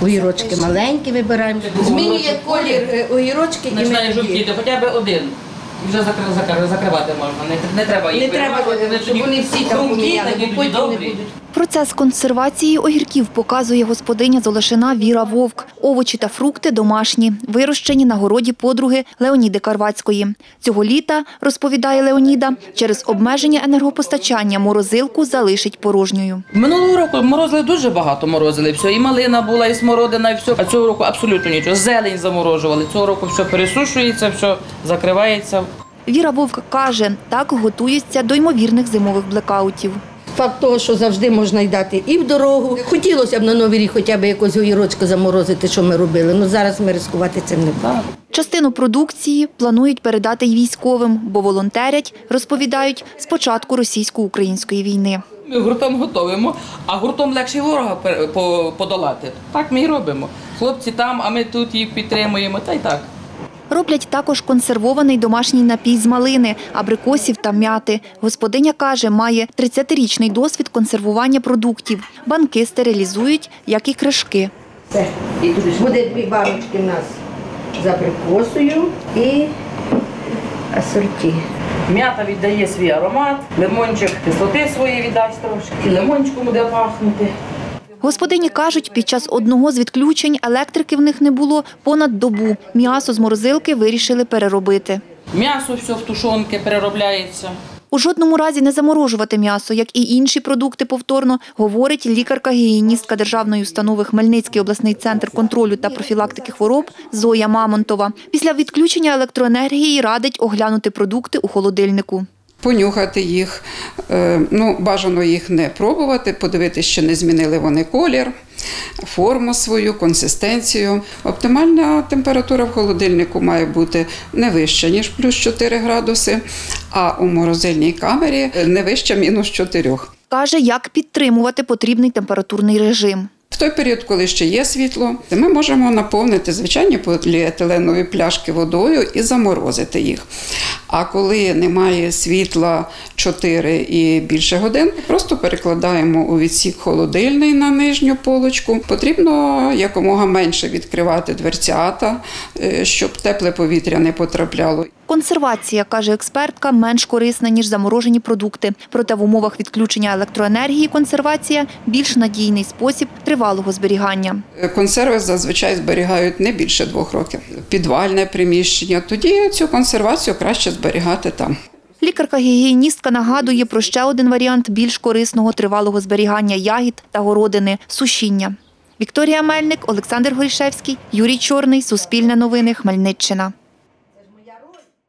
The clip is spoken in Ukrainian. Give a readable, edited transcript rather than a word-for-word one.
Огірочки маленькі вибираємо. Змінює колір огірочки і ми починає жовтіти, хоча б один. Вже закривати можна, не треба їх вирвати, щоб вони всі там поміняли, бо потім не будуть. Процес консервації огірків показує господиня з Олешина Віра Вовк. Овочі та фрукти домашні, вирощені на городі подруги Леоніди Карвацької. Цього літа, розповідає Леоніда, через обмеження енергопостачання морозилку залишить порожньою. Минулого року морозили дуже багато, все. І малина була, і смородина, і все. А цього року абсолютно нічого. Зелень заморожували. Цього року все пересушується, все закривається. Віра Вовк каже, так готується до ймовірних зимових блекаутів. Факт того, що завжди можна й дати і в дорогу. Хотілося б на Новий рік хоча б якось огірочка заморозити, що ми робили. Ну зараз ми ризикувати цим не будемо. Частину продукції планують передати й військовим, бо волонтерять, розповідають, з початку російсько-української війни. Ми гуртом готуємо, а гуртом легше ворога подолати. Так ми і робимо. Хлопці там, а ми тут їх підтримуємо, та й так. Роблять також консервований домашній напій з малини, абрикосів та м'яти. Господиня каже, має 30-річний досвід консервування продуктів. Банки стерилізують, як і кришки. Це буде 2 баночки в нас з абрикосою і асорті. М'ята віддає свій аромат, лимончик кислоти свої віддасть трошки, і лимончиком буде пахнути. Господині кажуть, під час одного з відключень електрики в них не було понад добу. М'ясо з морозилки вирішили переробити. М'ясо все в тушонки переробляється. У жодному разі не заморожувати м'ясо, як і інші продукти повторно, говорить лікарка-гігієністка Державної установи Хмельницький обласний центр контролю та профілактики хвороб Зоя Мамонтова. Після відключення електроенергії радить оглянути продукти у холодильнику. Понюхати їх, бажано їх не пробувати, подивитися, чи не змінили вони колір, форму свою, консистенцію. Оптимальна температура в холодильнику має бути не вища, ніж плюс 4 градуси, а у морозильній камері не вища мінус 4. Каже, як підтримувати потрібний температурний режим. В той період, коли ще є світло, ми можемо наповнити звичайні поліетиленові пляшки водою і заморозити їх. А коли немає світла 4 і більше годин, просто перекладаємо у відсік холодильний на нижню полочку. Потрібно якомога менше відкривати дверцята, щоб тепле повітря не потрапляло. Консервація, каже експертка, менш корисна, ніж заморожені продукти. Проте в умовах відключення електроенергії консервація – більш надійний спосіб тривалого зберігання. Консерви зазвичай зберігають не більше 2 років. Підвальне приміщення, тоді цю консервацію краще зберігати там. Лікарка-гігієністка нагадує про ще один варіант більш корисного тривалого зберігання ягід та городини – сушіння. Вікторія Мельник, Олександр Горішевський, Юрій Чорний, Суспільне новини, Хмельниччина.